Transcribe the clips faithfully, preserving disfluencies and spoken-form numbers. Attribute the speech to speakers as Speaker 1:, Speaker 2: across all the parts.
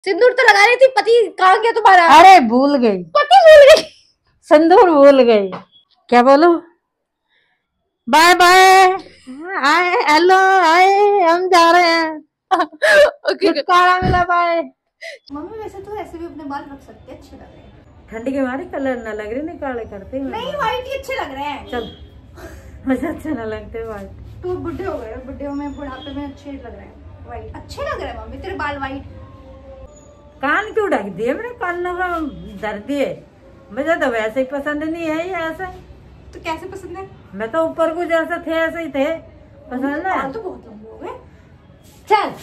Speaker 1: सिंदूर तो लगा रही थी, पति कहाँ गया तुम्हारा?
Speaker 2: अरे भूल गई,
Speaker 1: पति भूल गई,
Speaker 2: सिंदूर भूल गई। क्या बोलूं? बाय बाय, आए, हेलो, आए, हम जा रहे हैं।
Speaker 1: ओके
Speaker 2: काला मिला, बाय।
Speaker 1: मम्मी वैसे तो ऐसे भी अपने बाल रख सकते हैं, अच्छे लग रहे हैं।
Speaker 2: ठंडी के मारे कलर ना लग रहे, नहीं काले करते हैं।
Speaker 1: नहीं व्हाइट ही अच्छे लग रहे हैं।
Speaker 2: चल, मुझे अच्छे ना लगते व्हाइट।
Speaker 1: तू बुढ़े हो गए, बुढ़े में बुढ़ापे में अच्छे लग रहे हैं व्हाइट, अच्छे लग रहे हैं मम्मी तेरे बाल व्हाइट।
Speaker 2: कान क्यों ढक दिए? मैंने कानों का धर दिए, मुझे तो वैसे ही पसंद नहीं है ये ऐसे।
Speaker 1: तो कैसे पसंद है?
Speaker 2: मैं तो ऊपर को जैसे थे ऐसे ही थे पसंद है।
Speaker 1: तो बहुत लंबे हो गए।
Speaker 2: चल,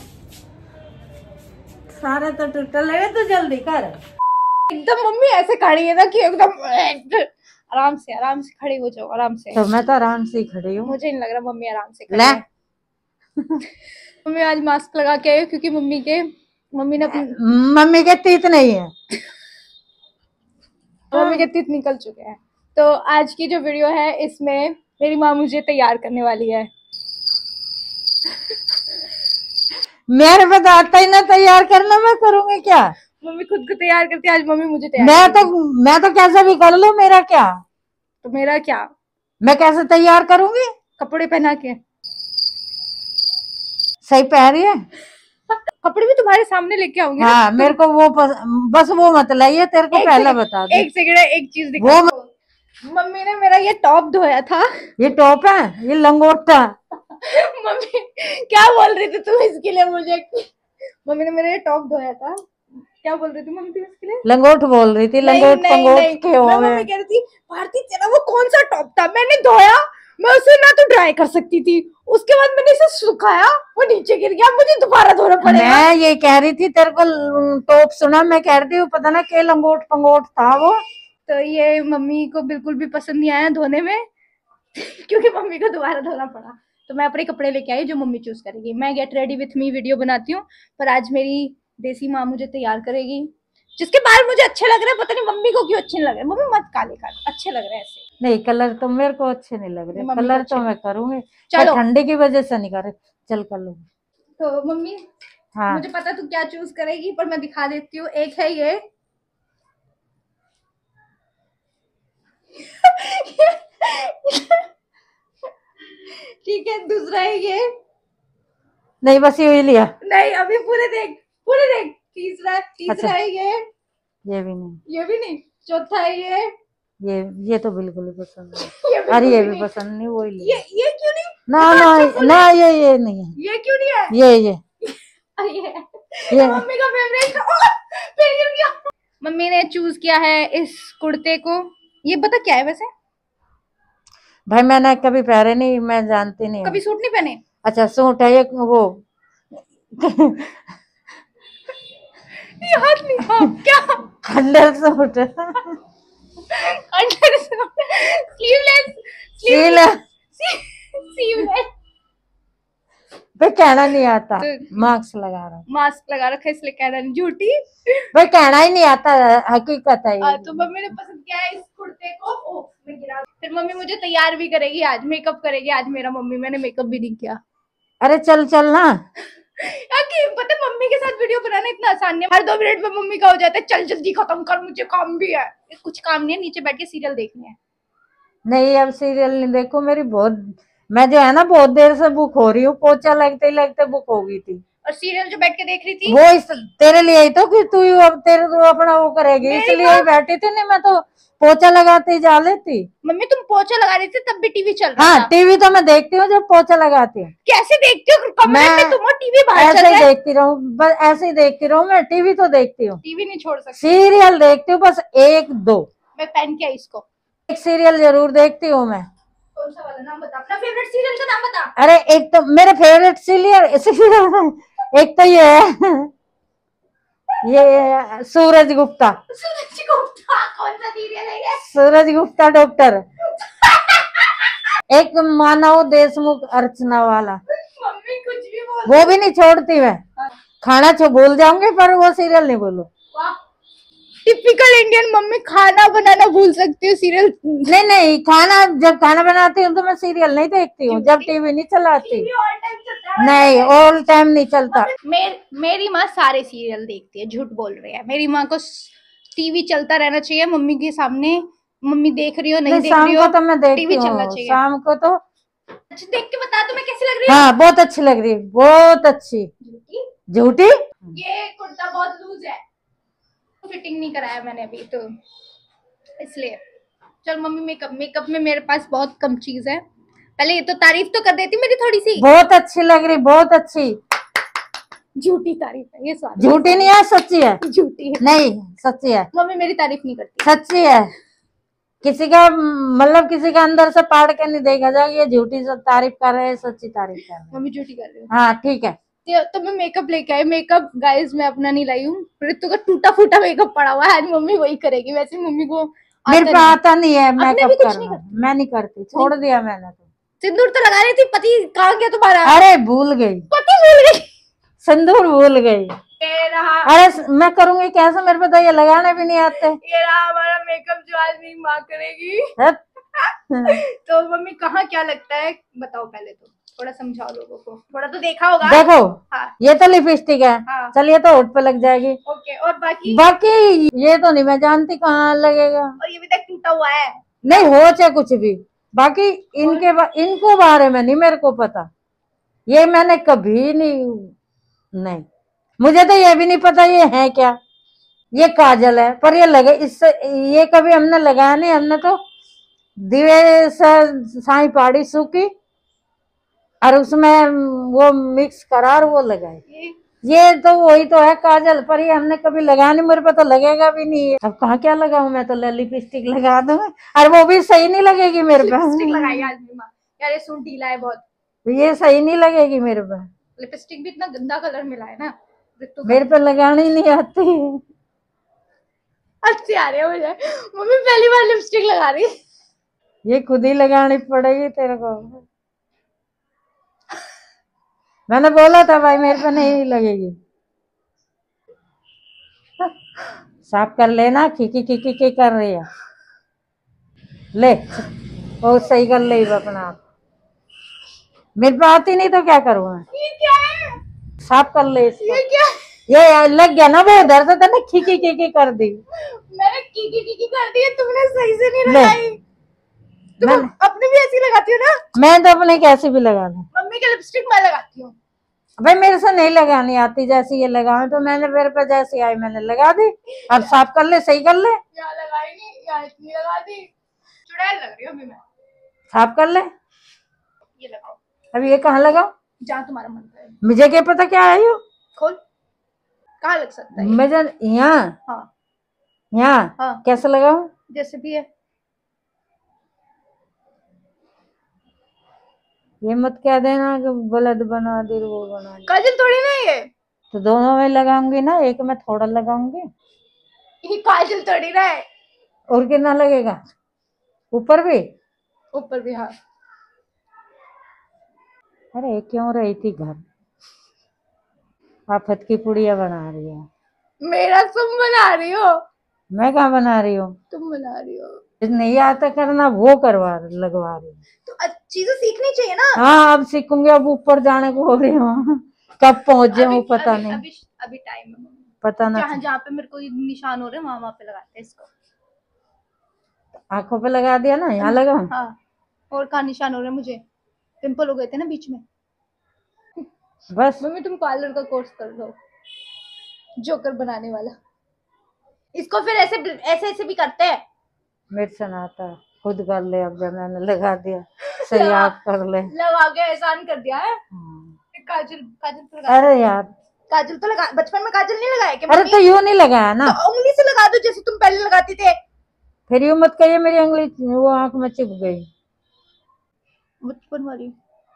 Speaker 2: सारे तो टूटल लगे, तो जल्दी कर।
Speaker 1: एकदम मम्मी ऐसे खड़ी है ना कि एकदम आराम से आराम से खड़ी हो जाओ, आराम से।
Speaker 2: तो मैं तो आराम से खड़ी हूँ।
Speaker 1: मुझे नहीं लग रहा मम्मी आराम से खड़ी है। मम्मी आज मास्क लगा के आई क्योंकि मम्मी के मम्मी ने
Speaker 2: मम्मी के तीत नहीं है।
Speaker 1: मम्मी के तीत निकल चुके हैं। तो आज की जो वीडियो है इसमें मेरी माँ मुझे तैयार करने वाली है।
Speaker 2: मेरे पे तो आता ही ना तैयार करना, मैं करूँगी क्या?
Speaker 1: मम्मी खुद को तैयार करती है, आज मम्मी मुझे तैयार
Speaker 2: मैं तो मैं तो कैसे भी कर लूं, मेरा क्या?
Speaker 1: तो मेरा क्या?
Speaker 2: मैं कैसे तैयार करूंगी?
Speaker 1: कपड़े पहना के।
Speaker 2: सही पहन रही है।
Speaker 1: कपड़े भी तुम्हारे सामने लेके आऊंगी।
Speaker 2: हाँ, मेरे को वो पस, बस वो मत लाइए, तेरे को पहले बता दो।
Speaker 1: एक सेकंड, एक चीज दिखा। वो मम्मी ने मेरा ये टॉप धोया था।
Speaker 2: ये टॉप है, ये लंगोट था।
Speaker 1: मम्मी क्या बोल रही थी तुम इसके लिए मुझे? मम्मी ने मेरा ये टॉप धोया था। क्या बोल रही थी मम्मी तुम इसके लिए?
Speaker 2: लंगोट बोल रही थी। लंगोट पंगोट के हो
Speaker 1: मैं मम्मी कह रही थी भारती तेरा वो कौन सा टॉप था, मैंने धोया, मैं उसे ना तो ड्राई कर सकती थी, उसके बाद मैंने इसे सुखाया, वो नीचे गिर गया, मुझे दोबारा धोना पड़ेगा।
Speaker 2: मैं ये कह रही थी तेरे को टॉप सुना, मैं कह रही हूँ पता ना के लंगोट पंगोट था वो।
Speaker 1: तो ये मम्मी को बिल्कुल भी पसंद नहीं आया धोने में क्योंकि मम्मी को दोबारा धोना पड़ा। तो मैं अपने कपड़े लेके आई जो मम्मी चूज करेगी। मैं get ready with me video बनाती हूँ, पर आज मेरी देसी माँ मुझे तैयार करेगी। जिसके बाल मुझे अच्छे लग रहे हैं, पता नहीं मम्मी को क्यों अच्छे लग रहे हैं। मम्मी मत काले कर, अच्छे लग रहे हैं ऐसे।
Speaker 2: नहीं, कलर तो मेरे को अच्छे नहीं लग रहे। कलर तो मैं करूंगी,
Speaker 1: चलो
Speaker 2: ठंडी की वजह से नहीं कर रही। चल कर लो।
Speaker 1: तो मम्मी हाँ, मुझे पता तू क्या चूज करेगी, पर मैं दिखा देती हूँ। एक है ये ठीक है, दूसरा है ये।
Speaker 2: नहीं, बस ये लिया।
Speaker 1: नहीं, अभी पूरे देख, पूरे देख। तीसरा तीसरा अच्छा। है ये
Speaker 2: ये भी नहीं,
Speaker 1: ये भी नहीं। चौथा है ये
Speaker 2: ये ये तो बिल्कुल ही पसंद है। अरे ये भी पसंद नहीं, वो ही
Speaker 1: ये ये क्यों नहीं?
Speaker 2: ना ना अच्छा ना, ये ये नहीं है।
Speaker 1: ये क्यों नहीं है?
Speaker 2: ये ये
Speaker 1: ये, ये मम्मी का फेवरेट। मम्मी ने चूज किया है इस कुर्ते को। ये बता क्या है वैसे?
Speaker 2: भाई मैंने कभी पहने नहीं, मैं जानती नहीं।
Speaker 1: कभी सूट नहीं पहने? अच्छा,
Speaker 2: सूट है एक वो
Speaker 1: ये हाथ नहीं। हाँ, क्या
Speaker 2: खंडर सूट है।
Speaker 1: खंडर सूट, स्लीवलेस
Speaker 2: स्लीवलेस
Speaker 1: स्लीवलेस।
Speaker 2: भाई कहना नहीं आता। तो मास्क लगा रहा
Speaker 1: मास्क लगा रखा है इसलिए कहना नहीं। झूठी
Speaker 2: भाई, कहना ही नहीं आता, हकीकत है ये।
Speaker 1: तो मम्मी ने पसंद किया है इस कुर्ते को। ओ, मैं गिरा। फिर मम्मी मुझे तैयार भी करेगी आज, मेकअप करेगी आज मेरा। मम्मी मैंने मेकअप भी नहीं किया।
Speaker 2: अरे चल चल ना।
Speaker 1: पता है मम्मी के साथ वीडियो बनाना इतना आसान नहीं है। हर दो मिनट में मम्मी का हो जाता है चल जल्दी खत्म कर, मुझे काम भी है। कुछ काम नहीं है, नीचे बैठ के सीरियल देखने हैं। नहीं,
Speaker 2: अब सीरियल नहीं देखो, मेरी बहुत, मैं जो है ना बहुत देर से बुक हो रही हूँ। पोछा लगते ही लगते बुक हो गई थी।
Speaker 1: और सीरियल जो बैठ के देख रही थी
Speaker 2: वो इस तेरे लिए ही तो कि तू अब तेरे तो अपना वो करेगी, इसलिए ही बैठी थी। नहीं मैं तो पोछा लगाते ही जा लेती।
Speaker 1: मम्मी तुम पोछा लगा रही थी तब भी टीवी चल रहा
Speaker 2: हाँ, था। टीवी तो मैं देखती हूँ जब पोछा लगाती हूँ।
Speaker 1: कैसे देखती हो? मैं तुम टीवी बाहर
Speaker 2: ऐसे ही देखती रहूँ, बस ऐसे ही देखती रहूँ। मैं टीवी तो देखती हूँ,
Speaker 1: टीवी नहीं छोड़ सकती।
Speaker 2: सीरियल देखती हूँ बस एक दो।
Speaker 1: मैं पहन के आई इसको।
Speaker 2: एक सीरियल जरूर देखती हूँ मैं।
Speaker 1: कौन सा वाला? नाम बता, अपना फेवरेट सीरियल का नाम बता।
Speaker 2: अरे एक तो मेरे फेवरेट सीरियल सीरियल एक तो ये है, ये सूरज गुप्ता।
Speaker 1: सूरज गुप्ता कौन सा सीरियल है ये?
Speaker 2: सूरज गुप्ता डॉक्टर। एक मानव देशमुख अर्चना वाला।
Speaker 1: मम्मी कुछ भी बोल,
Speaker 2: वो भी नहीं छोड़ती मैं। खाना छो भूल जाऊंगी पर वो सीरियल नहीं बोलूं।
Speaker 1: टिपिकल इंडियन मम्मी, खाना बनाना भूल सकती हूँ, सीरियल
Speaker 2: नहीं नहीं, खाना जब खाना बनाती हूँ तो मैं सीरियल नहीं देखती हूँ, जब टीवी नहीं चलाती। नहीं, ऑल टाइम नहीं चलता।
Speaker 1: मेर, मेरी माँ सारे सीरियल देखती है, झूठ बोल रही है। मेरी माँ को टीवी चलता रहना चाहिए मम्मी के सामने, मम्मी देख रही हो नहीं, नहीं देख रही हो,
Speaker 2: शाम को तो मैं देखती
Speaker 1: टीवी चलना चाहिए।
Speaker 2: शाम को तो।
Speaker 1: अच्छा देख के बता तुम्हें कैसी लग रही है?
Speaker 2: हाँ बहुत अच्छी लग रही है, बहुत अच्छी। झूठी?
Speaker 1: ये कुर्ता बहुत लूज है, फिटिंग नहीं कराया मैंने अभी तो इसलिए। चल मम्मी, मेकअप मेकअप में मेरे पास बहुत कम चीज है, पहले ये तो तारीफ तो कर देती मेरी थोड़ी सी।
Speaker 2: बहुत अच्छी लग रही, बहुत अच्छी।
Speaker 1: झूठी तारीफ है ये, सारी
Speaker 2: झूठी नहीं है, सच्ची है।
Speaker 1: झूठी है
Speaker 2: नहीं, सच्ची है।
Speaker 1: मम्मी मेरी तारीफ नहीं करती।
Speaker 2: सच्ची है, किसी का मतलब किसी का अंदर से पाड़ के नहीं देखा जाएगा ये झूठी तारीफ कर रहे हैं, सच्ची तारीफ कर रहे हैं।
Speaker 1: मम्मी झूठी कर रही हूँ।
Speaker 2: हाँ ठीक है।
Speaker 1: तो मैं मेकअप लेके आई, मेकअप गाइस मैं अपना नहीं लाई हूँ, ऋतु का टूटा फूटा मेकअप पड़ा हुआ है, आज मम्मी वही करेगी। वैसे मम्मी को
Speaker 2: मेरे पे आता नहीं है मेकअप करना,
Speaker 1: नहीं
Speaker 2: मैं नहीं करती, छोड़ दिया मैंने तो।
Speaker 1: सिंदूर तो लगा रही थी, पति कहाँ गया तुम्हारा?
Speaker 2: अरे भूल गई,
Speaker 1: पति भूल गई,
Speaker 2: सिंदूर भूल गई।
Speaker 1: ये रहा,
Speaker 2: अरे मैं करूंगी कैसे, मेरे पे तो ये लगाने भी नहीं आते।
Speaker 1: ये रहा हमारा मेकअप जो आज मेरी माँ करेगी। तो मम्मी कहाँ क्या लगता है बताओ, पहले तो थोड़ा समझाओ लोगों को, थोड़ा तो देखा होगा।
Speaker 2: देखो
Speaker 1: हाँ।
Speaker 2: ये तो लिपस्टिक है,
Speaker 1: हाँ।
Speaker 2: चलिए तो होठ पे लग जाएगी।
Speaker 1: ओके, और बाकी
Speaker 2: बाकी ये तो नहीं मैं जानती कहाँ लगेगा,
Speaker 1: और ये भी तक टूटा हुआ है।
Speaker 2: नहीं हो चाहे कुछ भी, बाकी इनके बा, इनको बारे में नहीं मेरे को पता, ये मैंने कभी नहीं, नहीं मुझे तो ये भी नहीं पता ये है क्या। ये काजल है पर ये लगे इससे, ये कभी हमने लगाया नहीं, हमने तो दिवे से साई पाड़ी सूखी और उसमें वो मिक्स करा और वो लगाए, ये तो वही तो है काजल, पर ये हमने कभी लगाया नहीं, मेरे पे तो लगेगा भी नहीं। अब कहाँ क्या लगाऊं मैं, तो लिपस्टिक लगा दूं और वो भी सही नहीं लगेगी मेरे पे।
Speaker 1: लिपस्टिक लगाई आज माँ, यार ये सूट ढीला है बहुत,
Speaker 2: ये सही नहीं लगेगी मेरे पे।
Speaker 1: लिपस्टिक भी इतना गंदा कलर मिला है ना,
Speaker 2: मेरे पे लगानी नहीं आती।
Speaker 1: अच्छी आ रही है मुझे, मम्मी पहली बार लिपस्टिक लगा रही।
Speaker 2: ये खुद ही लगानी पड़ेगी तेरे को, मैंने बोला था भाई मेरे पे नहीं लगेगी। साफ कर लेना, खीकी खीकी की कर रही है, ले बहुत सही कर ले अपना आप, मेरे पे आती नहीं तो क्या करूँ मैं।
Speaker 1: ये क्या है?
Speaker 2: साफ कर ले इसको।
Speaker 1: ये क्या?
Speaker 2: ये लग गया ना वो उधर से, तूने खीकी खीकी कर दी।
Speaker 1: मैंने कीकी कीकी कर दी है, तुमने सही से नहीं लगाई। तुम अपनी भी ऐसी लगाती हो ना? मैं
Speaker 2: तो अपने कैसे भी लगा लूं,
Speaker 1: मम्मी की लिपस्टिक मैं लगाती हूँ।
Speaker 2: भाई मेरे से नहीं लगानी आती, जैसी ये लगाऊं तो मैंने मेरे पे जैसी आई मैंने लगा दी। अब साफ कर ले, सही कर ले।
Speaker 1: यहाँ लगाई नहीं, यहाँ इतनी लगा दी, चुड़ैल लग रही हूँ अभी मैं।
Speaker 2: साफ कर ले,
Speaker 1: ये लगाओ।
Speaker 2: अब ये कहाँ लगाओ?
Speaker 1: जहाँ तुम्हारा मन करे।
Speaker 2: मुझे क्या पता क्या आई हो,
Speaker 1: खोल, कहाँ लग सकता है?
Speaker 2: मुझे यहाँ,
Speaker 1: हाँ
Speaker 2: यहाँ, हाँ। कैसे लगाऊं?
Speaker 1: जैसे भी है।
Speaker 2: ये मत कह देना कि बलद बना दे वो बना दे,
Speaker 1: काजल थोड़ी ना ये,
Speaker 2: तो दोनों में लगाऊंगी ना, एक में थोड़ा लगाऊंगी।
Speaker 1: ये काजल थोड़ी ना है।
Speaker 2: और कितना लगेगा? ऊपर भी?
Speaker 1: ऊपर भी हाँ।
Speaker 2: अरे क्यों रही थी घर, आफत की पुड़िया बना रही है।
Speaker 1: मेरा तुम बना रही हो?
Speaker 2: मैं कहाँ बना रही हूँ,
Speaker 1: तुम बना रही हो।
Speaker 2: नहीं आता करना वो करवा लगवा रही हूँ,
Speaker 1: तो चीजें सीखनी चाहिए ना।
Speaker 2: हाँ अब सीखूंगी, अब ऊपर जाने को हो रही हूँ, कब पहुंच जाऊँ पता
Speaker 1: अभी,
Speaker 2: नहीं।
Speaker 1: अभी अभी टाइम है,
Speaker 2: पता ना,
Speaker 1: जहाँ जहाँ पे मेरे को निशान हो रहे हैं वहां वहां पे लगाते हैं इसको।
Speaker 2: आंखों पे लगा दिया ना, यहाँ लगाऊं?
Speaker 1: हाँ, और कहाँ निशान हो रहे हैं मुझे, पिंपल हो गए थे ना बीच में।
Speaker 2: बस
Speaker 1: मम्मी तुम पार्लर का कोर्स कर लो, जोकर बनाने वाला। इसको फिर ऐसे ऐसे ऐसे भी करते हैं।
Speaker 2: मेरे से ना आता, खुद कर ले, अब जब मैंने लगा दिया सही आप कर ले।
Speaker 1: लगा के एहसान कर दिया है। काजल काजल तो लगा,
Speaker 2: अरे यार
Speaker 1: काजल तो लगा, बचपन में काजल नहीं लगाया क्या?
Speaker 2: अरे तो यूं नहीं लगाया ना,
Speaker 1: तो उंगली से लगा दो जैसे तुम पहले लगाती थे।
Speaker 2: फिर यूं मत कहिए मेरी उंगली वो आंख में चिप गई,
Speaker 1: बचपन वाली।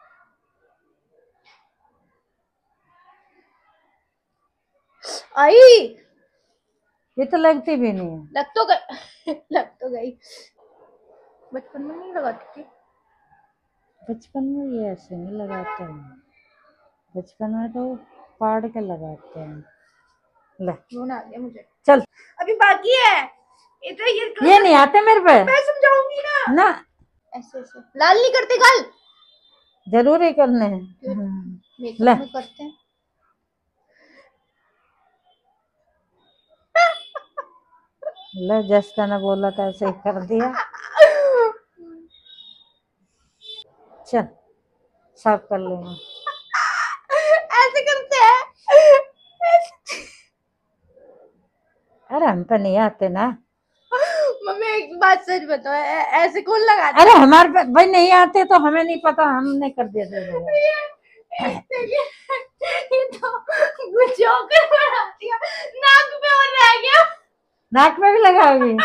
Speaker 1: आई
Speaker 2: ये तो लगती भी नहीं है।
Speaker 1: लग तो गई लग तो गई, बचपन में नहीं लगाती थी।
Speaker 2: बचपन में ये ऐसे नहीं लगाते हैं, बचपन में तो फाड़ के लगाते हैं। ले
Speaker 1: फोन आ गया मुझे।
Speaker 2: चल
Speaker 1: अभी बाकी है इतना ये
Speaker 2: ये नहीं आते मेरे पे।
Speaker 1: मैं समझाऊंगी ना
Speaker 2: ना
Speaker 1: ऐसे ऐसे लाल नहीं करते गाल
Speaker 2: जरूर ही करने हैं।
Speaker 1: मेकअप
Speaker 2: ले
Speaker 1: में करते हैं।
Speaker 2: ले जैसा ने बोला था ऐसे ही कर दिया। चल साफ कर लेंगे।
Speaker 1: ऐसे करते हैं।
Speaker 2: अरे हम पे नहीं आते ना।
Speaker 1: मम्मी एक बात सच बताओ ऐ- ऐसे कौन लगाता
Speaker 2: अरे हमारे पे भाई नहीं आते तो हमें नहीं पता, हमने कर दिया था।
Speaker 1: है? ये ये तो कुछ जोकर बना दिया नाक पे और रह गया।
Speaker 2: नाक में भी लगाओगी?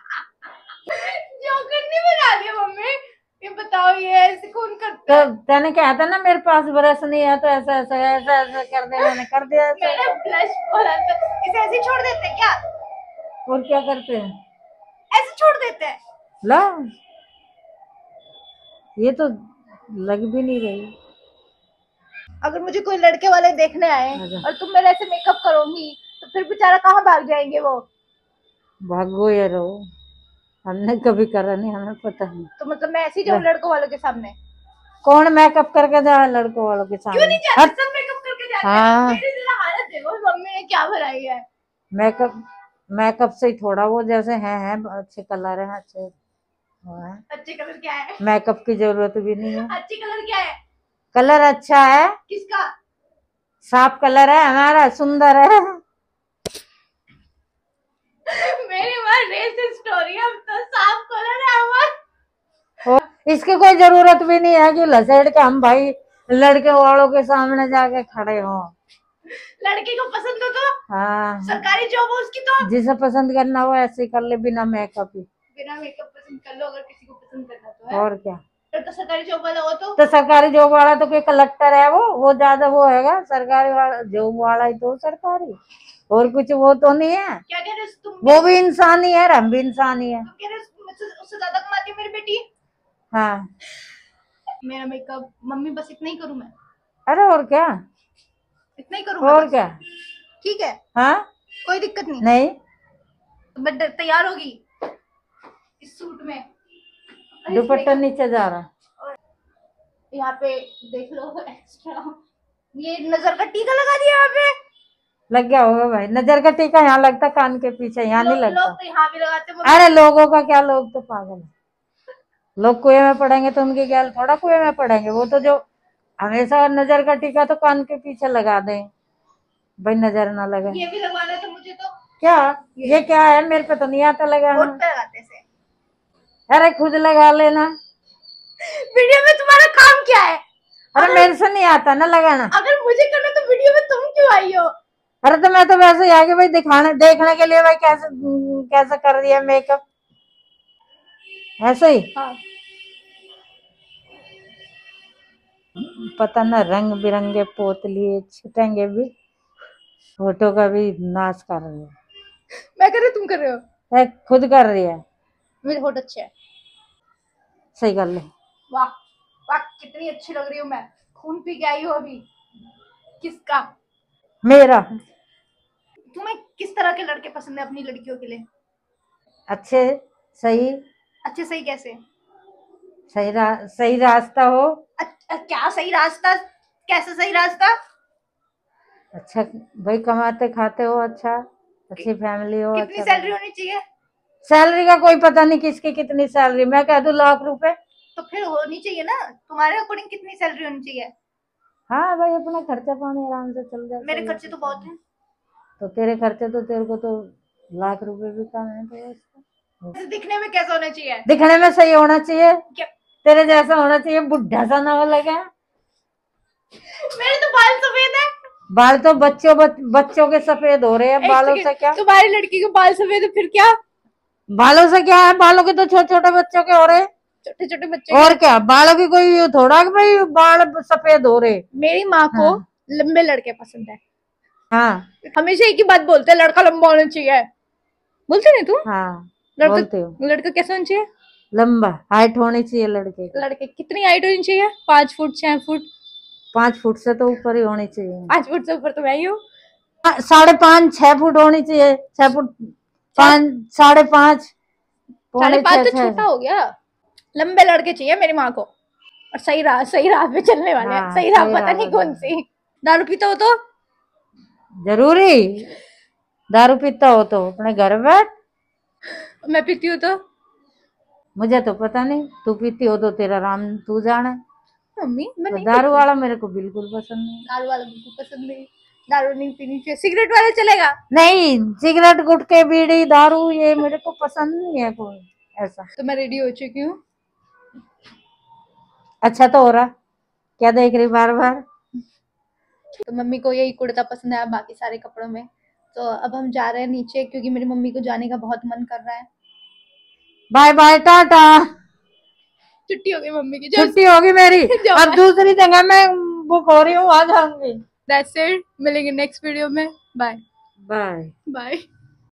Speaker 1: जोकर नहीं बना दिया मम्मी। ये बताओ ये ऐसे कौन करता
Speaker 2: तो
Speaker 1: है?
Speaker 2: तैने क्या था ना मेरे पास ब्रश नहीं है तो ऐसा ऐसा ऐसा ऐसा कर दे, मैंने कर दिया ऐसा।
Speaker 1: मैंने ब्लश बोला था इसे ऐसे ही छोड़ देते हैं क्या?
Speaker 2: और क्या करते हैं?
Speaker 1: ऐसे छोड़ देते हैं।
Speaker 2: ला ये तो लग भी नहीं रही।
Speaker 1: अगर मुझे कोई लड़के वाले देखने आए
Speaker 2: अच्छा।
Speaker 1: और तुम मेरे ऐसे मेकअप करोगी तो फिर बेचारा कहाँ भाग जाएंगे वो?
Speaker 2: भागो या रहो, हमने कभी करा नहीं, हमें पता नहीं।
Speaker 1: तो मतलब मैं ऐसे ही जाऊँ लड़कों वालों के सामने?
Speaker 2: कौन मेकअप करके जा लड़कों वालों के सामने?
Speaker 1: क्यों नहीं जाते? सब मेकअप करके जाते
Speaker 2: हाँ।
Speaker 1: हैं। मेरी जरा हालत देखो मम्मी ने क्या भराई है।
Speaker 2: मेकअप मेकअप से ही थोड़ा वो जैसे है, है अच्छे कलर है, अच्छे है।
Speaker 1: अच्छे कलर क्या है?
Speaker 2: मेकअप की जरूरत भी नहीं है।
Speaker 1: अच्छे कलर क्या है?
Speaker 2: कलर अच्छा है,
Speaker 1: किसका?
Speaker 2: साफ कलर है हमारा, सुंदर है।
Speaker 1: मेरी माँ रेसिस्ट स्टोरी है तो साफ कलर है हमारा।
Speaker 2: और इसकी कोई जरूरत भी नहीं है कि लसेड़ के हम भाई लड़के वालों के सामने जाके खड़े हो।
Speaker 1: लड़के को पसंद हो तो
Speaker 2: हाँ
Speaker 1: सरकारी जॉब हो उसकी तो
Speaker 2: जिसे पसंद करना हो ऐसे ही कर ले, बिना मेकअप ही।
Speaker 1: बिना मेकअप पसंद कर लो अगर किसी को पसंद करना तो है।
Speaker 2: और क्या?
Speaker 1: फिर तो सरकारी जॉब वाला हो तो
Speaker 2: तो सरकारी जॉब वाला तो कोई कलेक्टर है, वो वो ज्यादा वो हैगा। सरकारी वाला जॉब वाला ही तो सरकारी, और कुछ वो तो नहीं है।
Speaker 1: क्या कह रहे हो तुम?
Speaker 2: वो भी इंसान ही है, हम भी इंसान ही है।
Speaker 1: तुम कह रहे हो मुझसे उससे ज्यादा कमाती है मेरी बेटी?
Speaker 2: हाँ
Speaker 1: मेरा मेकअप मम्मी बस इतना ही करूं मैं?
Speaker 2: अरे और क्या,
Speaker 1: इतना ही करूं मैं
Speaker 2: और
Speaker 1: बस?
Speaker 2: क्या।
Speaker 1: ठीक है
Speaker 2: हाँ
Speaker 1: कोई दिक्कत नहीं।
Speaker 2: नहीं
Speaker 1: तो मैं ड- तैयार होगी इस सूट में। और इस
Speaker 2: दुपट्टा
Speaker 1: makeup-
Speaker 2: नीचे जा रहा।
Speaker 1: यहाँ पे देख लो एक्स्ट्रा ये नजर का टीका लगा दिया यहाँ पे।
Speaker 2: लग गया होगा भाई, नजर का टीका यहाँ लगता, कान के पीछे यहाँ नहीं
Speaker 1: लोग
Speaker 2: लगता।
Speaker 1: लोग तो यहाँ भी लगाते हैं।
Speaker 2: अरे लोगों का क्या, लोग तो पागल है। लोग कुएं में पड़ेंगे तो उनकी गैल थोड़ा कुएं में पड़ेंगे। वो तो जो हमेशा नजर का टीका तो कान के पीछे लगा दें भाई, नजर ना लगे।
Speaker 1: ये भी लगवाना था मुझे तो।
Speaker 2: क्या ये, ये क्या है? मेरे पे तो नहीं आता लगाना।
Speaker 1: होठ पे लगाते से।
Speaker 2: अरे खुद लगा लेना।
Speaker 1: वीडियो में तुम्हारा काम क्या है?
Speaker 2: अरे मेरे से नहीं आता ना लगाना।
Speaker 1: अगर मुझे करना तो वीडियो में तुम क्यों आई हो?
Speaker 2: अरे तो मैं तो वैसे ही आगे भाई दिखाने देखने के लिए भाई कैसे कैसे कर दिया मेकअप, ऐसे ही।
Speaker 1: हाँ।
Speaker 2: पता ना रंग बिरंगे पोतलिए छिटेंगे भी, फोटो का भी नाश कर रही है।
Speaker 1: मैं कर रही तुम कर रहे हो?
Speaker 2: है, खुद कर रही है।
Speaker 1: मेरे होठ अच्छे है।
Speaker 2: सही कर ले।
Speaker 1: वाह वाह कितनी अच्छी लग रही हूँ मैं। खून पी के आई हूँ अभी। किसका?
Speaker 2: मेरा।
Speaker 1: तुम्हें किस तरह के लड़के पसंद है अपनी लड़कियों के लिए?
Speaker 2: अच्छे सही।
Speaker 1: अच्छे सही कैसे?
Speaker 2: सही रा, सही रास्ता हो।
Speaker 1: अच्छा क्या सही रास्ता? कैसे सही रास्ता?
Speaker 2: अच्छा भाई कमाते खाते हो, अच्छा अच्छी फैमिली हो।
Speaker 1: कितनी
Speaker 2: अच्छा
Speaker 1: सैलरी होनी चाहिए?
Speaker 2: सैलरी का कोई पता नहीं किसकी कितनी सैलरी, मैं कह दूं लाख रुपए।
Speaker 1: तो फिर होनी चाहिए ना तुम्हारे अकॉर्डिंग कितनी सैलरी होनी चाहिए?
Speaker 2: हाँ भाई अपना खर्चा पानी आराम से चल जाता।
Speaker 1: मेरे खर्चे तो बहुत हैं।
Speaker 2: तो तेरे खर्चे तो तेरे को तो लाख रुपए भी कम है तो
Speaker 1: ऐसे दिखने में कैसा होना चाहिए?
Speaker 2: दिखने में सही होना चाहिए।
Speaker 1: क्या?
Speaker 2: तेरे जैसा होना चाहिए, बुढ़ा सा ना हो लगे।
Speaker 1: मेरे तो बाल सफेद है।
Speaker 2: बाल तो बच्चों बच, बच्चों के सफेद हो रहे हैं,
Speaker 1: एक
Speaker 2: बालों
Speaker 1: सेकंड,
Speaker 2: से क्या?
Speaker 1: तुम्हारी लड़की के बाल सफेद है फिर क्या?
Speaker 2: बालों से क्या है, बालों के तो छोटे छोटे बच्चों के हो रहे हैं।
Speaker 1: छोटे छोटे बच्चे
Speaker 2: और क्या, बालों की कोई थोड़ा कि भाई बाल सफेद हो रहे।
Speaker 1: मेरी माँ को
Speaker 2: हाँ।
Speaker 1: लंबे लड़के पसंद है।
Speaker 2: हाँ
Speaker 1: हमेशा एक ही बात बोलते हैं लड़का लंबा होना चाहिए। बोलते नहीं तुम?
Speaker 2: हाँ
Speaker 1: लड़का
Speaker 2: बोलते हो।
Speaker 1: लड़का कैसा होना चाहिए?
Speaker 2: लंबा हाइट होनी चाहिए लड़के की।
Speaker 1: लड़के कितनी हाइट होनी चाहिए? पांच फुट छह फुट?
Speaker 2: पांच फुट से तो ऊपर ही होनी चाहिए।
Speaker 1: पांच फुट से ऊपर तो मैं ही हूँ।
Speaker 2: साढ़े पाँच छह फुट होनी चाहिए, छह फुट पाँच साढ़े पाँच
Speaker 1: साढ़े पाँच तो छोटा हो गया। लंबे लड़के चाहिए मेरी माँ को, और सही राह सही राह पे चलने वाले हैं।
Speaker 2: हाँ,
Speaker 1: सही राह
Speaker 2: सही
Speaker 1: पता
Speaker 2: राह
Speaker 1: नहीं
Speaker 2: पे
Speaker 1: कौन सी। दारू पीता हो तो
Speaker 2: जरूरी, दारू पीता हो तो अपने घर बैठ।
Speaker 1: मैं पीती हूँ तो
Speaker 2: मुझे तो पता नहीं, तू पीती हो तो तेरा राम तू जाने।
Speaker 1: मम्मी मैं नहीं
Speaker 2: दारू
Speaker 1: पीती।
Speaker 2: वाला मेरे को बिल्कुल पसंद नहीं।
Speaker 1: दारू वाला बिल्कुल पसंद नहीं, दारू नहीं पीनी चाहिए। सिगरेट वाला चलेगा?
Speaker 2: नहीं, सिगरेट गुटखे बीड़ी दारू ये मेरे को पसंद नहीं है कोई ऐसा।
Speaker 1: तो मैं रेडी हो चुकी हूँ।
Speaker 2: अच्छा तो हो रहा, क्या देख रही बार बार।
Speaker 1: तो मम्मी को यही कुर्ता पसंद है बाकी सारे कपड़ों में। तो अब हम जा रहे हैं नीचे, क्योंकि मेरी मम्मी को जाने का बहुत मन कर रहा है।
Speaker 2: Bye bye tata.
Speaker 1: छुट्टी हो गई मम्मी की।
Speaker 2: छुट्टी होगी मेरी। अब दूसरी जगह मैं बुक हो रही हूँ, आ जाऊंगी।
Speaker 1: दैट्स इट, मिलेंगे नेक्स्ट वीडियो में। Bye
Speaker 2: bye
Speaker 1: bye.